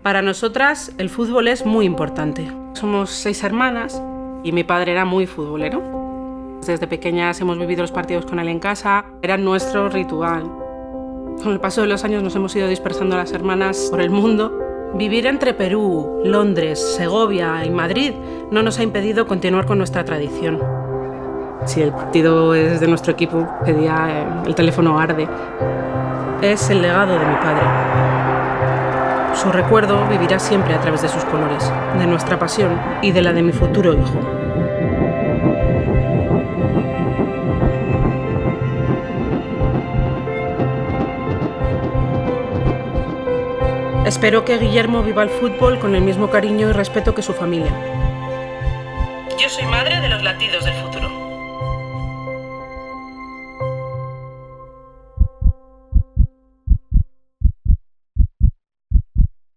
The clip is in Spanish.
Para nosotras el fútbol es muy importante. Somos 6 hermanas y mi padre era muy futbolero. Desde pequeñas hemos vivido los partidos con él en casa, era nuestro ritual. Con el paso de los años nos hemos ido dispersando las hermanas por el mundo. Vivir entre Perú, Londres, Segovia y Madrid no nos ha impedido continuar con nuestra tradición. Si el partido es de nuestro equipo, ese día el teléfono arde. Es el legado de mi padre. Su recuerdo vivirá siempre a través de sus colores, de nuestra pasión y de la de mi futuro hijo. Espero que Guillermo viva el fútbol con el mismo cariño y respeto que su familia. Yo soy madre de los latidos del futuro.